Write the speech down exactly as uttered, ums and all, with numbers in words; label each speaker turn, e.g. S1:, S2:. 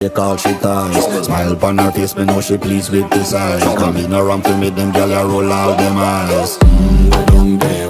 S1: Take all she ties. Smile upon her face, me know she pleased with this eye. Come in around to meet them, girl, I roll out them eyes. Mm, go down there.